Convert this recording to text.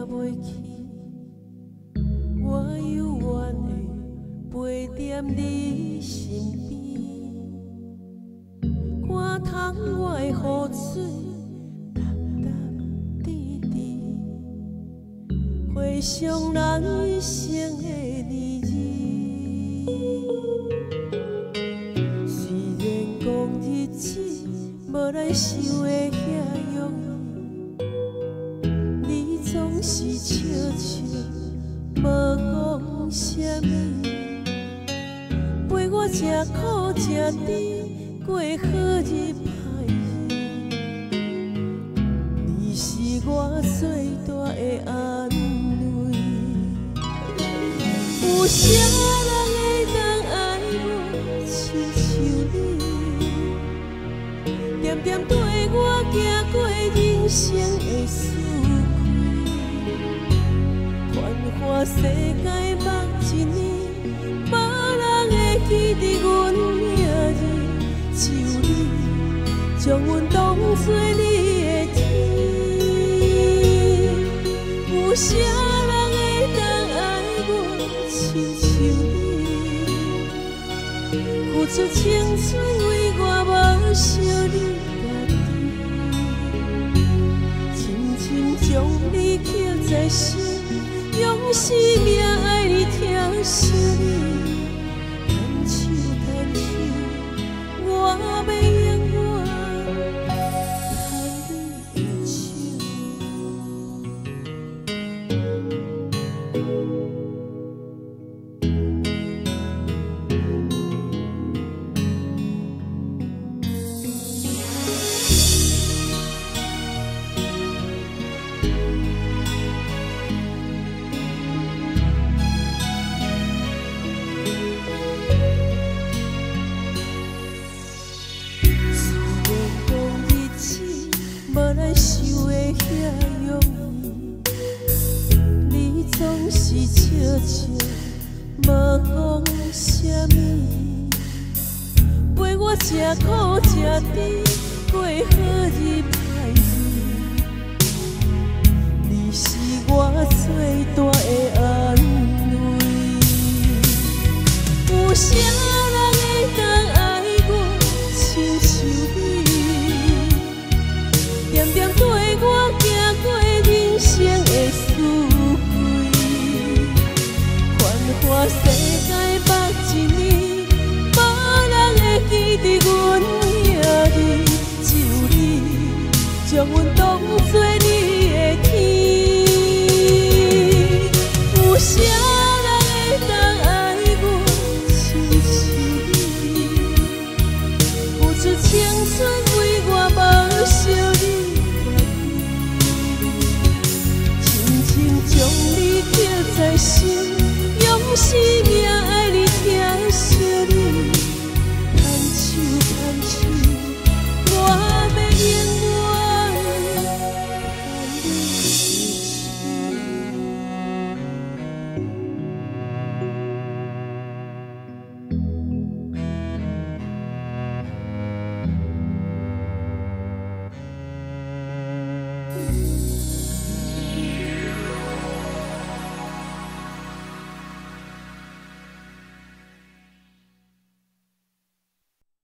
袂去，我犹原会陪在你身边，看窗外雨水答答滴滴，回想咱一生的年日。虽然讲日子无咱想的遐容易，你总是笑笑，无讲啥物，陪我吃苦吃甜，过好日歹日，你是我最大的安慰。有啥人会当爱我亲像你，点点对我行过人生的四季，繁华世界目一年，无人会记得阮名字，就你将阮当作你的天。有啥人会当爱我亲像你，付出青春为我无惜你家己，深深将你刻在心，用生命爱你疼惜你。牵手牵手，我要永远牵你的手。无咱想的遐容易，你总是笑笑，无讲啥物，陪我吃苦吃甜，过好日歹日，你是我最大的安慰。有啥人会当爱我亲像你？点点对我行过人生的四季，繁华世界目一年，无人会记得阮名字，就你将阮当作你的天。有啥人会当爱我亲像你，付出青春为我无惜你。将你刻在心，用生命